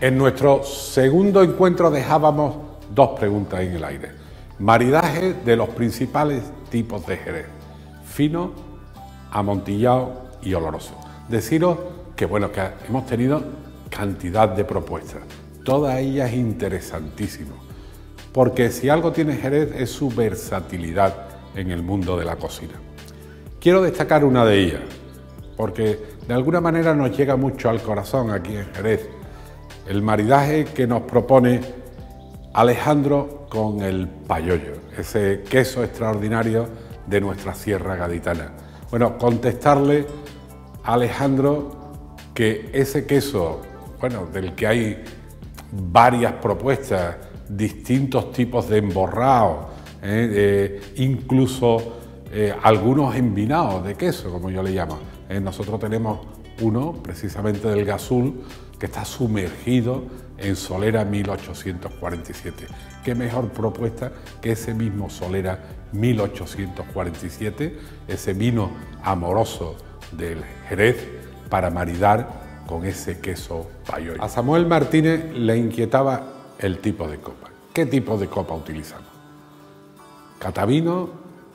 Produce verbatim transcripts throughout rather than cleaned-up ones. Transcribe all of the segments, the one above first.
En nuestro segundo encuentro dejábamos dos preguntas en el aire. Maridaje de los principales tipos de Jerez: fino, amontillado y oloroso. Deciros que bueno, que hemos tenido cantidad de propuestas, todas ellas interesantísimas, porque si algo tiene Jerez es su versatilidad en el mundo de la cocina. Quiero destacar una de ellas, porque de alguna manera nos llega mucho al corazón aquí en Jerez: el maridaje que nos propone Alejandro con el payollo, ese queso extraordinario de nuestra sierra gaditana. Bueno, contestarle a Alejandro que ese queso, bueno, del que hay varias propuestas, distintos tipos de emborrados, eh, eh, incluso eh, algunos envinados de queso, como yo le llamo. Eh, nosotros tenemos uno, precisamente del Gazul, que está sumergido en Solera mil ochocientos cuarenta y siete. ¿Qué mejor propuesta que ese mismo Solera mil ochocientos cuarenta y siete, ese vino amoroso del Jerez, para maridar con ese queso payollo? A Samuel Martínez le inquietaba el tipo de copa. ¿Qué tipo de copa utilizamos? Catavino,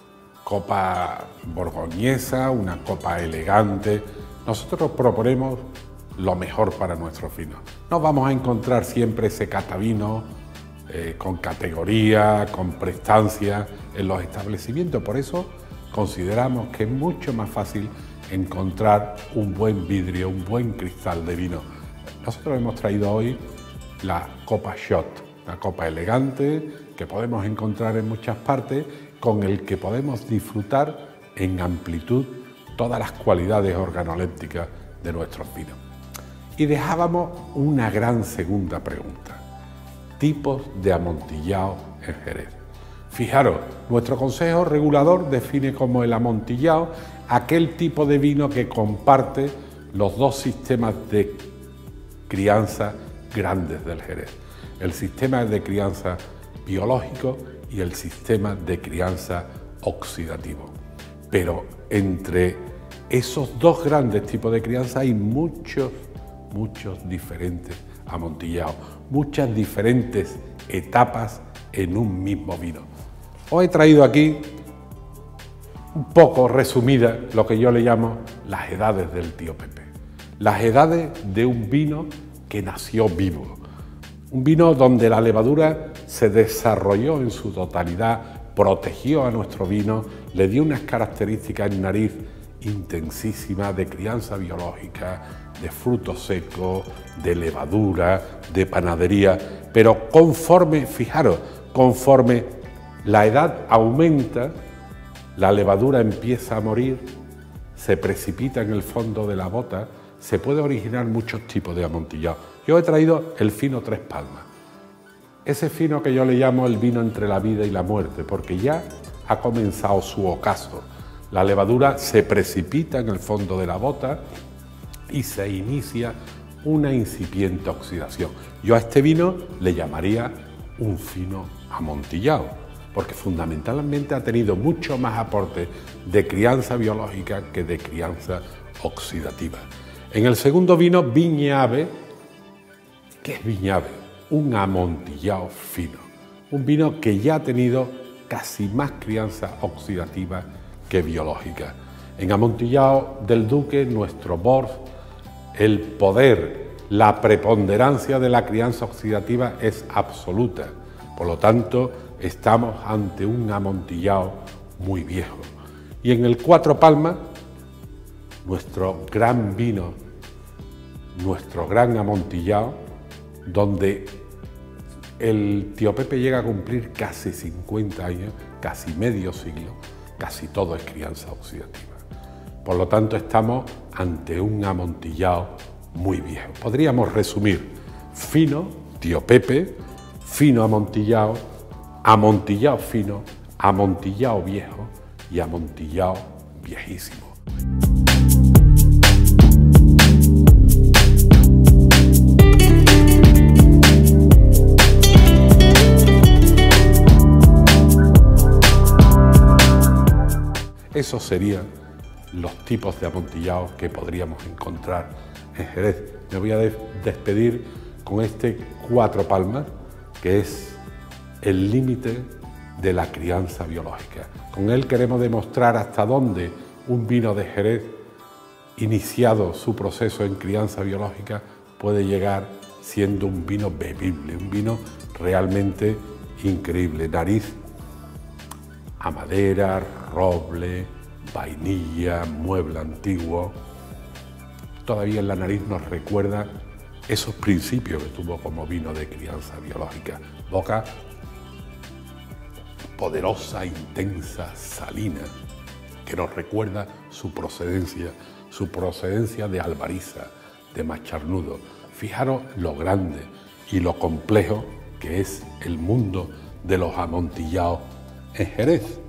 copa borgoñesa, una copa elegante. Nosotros proponemos lo mejor para nuestros vinos. No vamos a encontrar siempre ese catavino eh, con categoría, con prestancia en los establecimientos. Por eso consideramos que es mucho más fácil encontrar un buen vidrio, un buen cristal de vino. Nosotros hemos traído hoy la copa Shot, una copa elegante que podemos encontrar en muchas partes, con el que podemos disfrutar en amplitud todas las cualidades organolépticas de nuestros vinos. Y dejábamos una gran segunda pregunta: tipos de amontillado en Jerez. Fijaros, nuestro Consejo Regulador define como el amontillado aquel tipo de vino que comparte los dos sistemas de crianza grandes del Jerez: el sistema de crianza biológico y el sistema de crianza oxidativo. Pero entre esos dos grandes tipos de crianza hay muchos, muchos diferentes amontillados, muchas diferentes etapas en un mismo vino. Os he traído aquí un poco resumida lo que yo le llamo las edades del tío Pepe, las edades de un vino que nació vivo, un vino donde la levadura se desarrolló en su totalidad, protegió a nuestro vino, le dio unas características en nariz intensísimas de crianza biológica, de frutos secos, de levadura, de panadería, pero conforme, fijaros, conforme la edad aumenta, la levadura empieza a morir, se precipita en el fondo de la bota, se puede originar muchos tipos de amontillado. Yo he traído el fino Tres Palmas, ese fino que yo le llamo el vino entre la vida y la muerte, porque ya ha comenzado su ocaso. La levadura se precipita en el fondo de la bota y se inicia una incipiente oxidación. Yo a este vino le llamaría un fino amontillado, porque fundamentalmente ha tenido mucho más aporte de crianza biológica que de crianza oxidativa. En el segundo vino, Viña Ave. ¿Qué es Viña Ave? Un amontillado fino, un vino que ya ha tenido casi más crianza oxidativa que biológica. En amontillado del Duque, nuestro Bord, el poder, la preponderancia de la crianza oxidativa es absoluta. Por lo tanto, estamos ante un amontillado muy viejo. Y en el Cuatro Palmas, nuestro gran vino, nuestro gran amontillado, donde el tío Pepe llega a cumplir casi cincuenta años, casi medio siglo, casi todo es crianza oxidativa. Por lo tanto, estamos ante un amontillado muy viejo. Podríamos resumir: fino, tío Pepe, fino amontillado, amontillado fino, amontillado viejo y amontillado viejísimo. Esos serían los tipos de amontillados que podríamos encontrar en Jerez. Me voy a despedir con este Cuatro Palmas, que es el límite de la crianza biológica. Con él queremos demostrar hasta dónde un vino de Jerez, iniciado su proceso en crianza biológica, puede llegar siendo un vino bebible, un vino realmente increíble. Nariz a madera, roble, vainilla, mueble antiguo. Todavía en la nariz nos recuerda esos principios que tuvo como vino de crianza biológica. Boca poderosa, intensa, salina, que nos recuerda su procedencia, su procedencia de Albariza, de Macharnudo. Fijaros lo grande y lo complejo que es el mundo de los amontillados en Jerez.